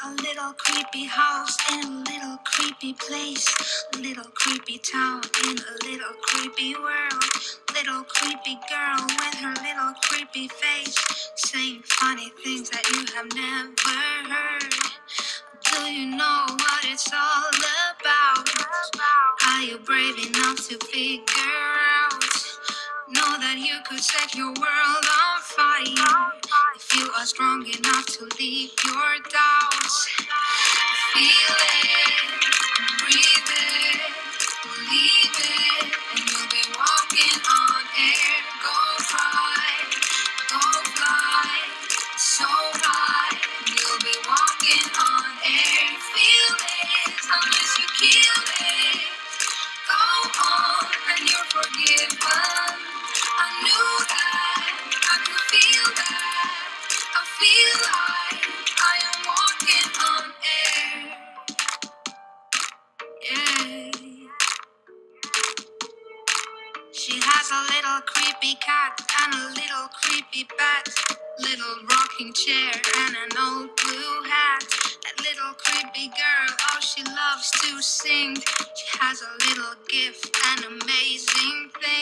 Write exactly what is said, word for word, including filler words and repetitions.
A little creepy house in a little creepy place. A little creepy town in a little creepy world. Little creepy girl with her little creepy face, saying funny things that you have never heard. Do you know what it's all about? Are you brave enough to figure out? Know that you could set your world on fire if you are strong enough to leave your doubts. Feel it, breathe it, believe it, and you'll be walking on air. Go fly, go fly, so high, you'll be walking on air. Feel it, unless you kill it. Go on, and you're forgiven. I knew that, I could feel that. I feel like I am walking on air. Yeah. She has a little creepy cat and a little creepy bat, little rocking chair and an old blue hat. That little creepy girl, oh, she loves to sing. She has a little gift, an amazing thing.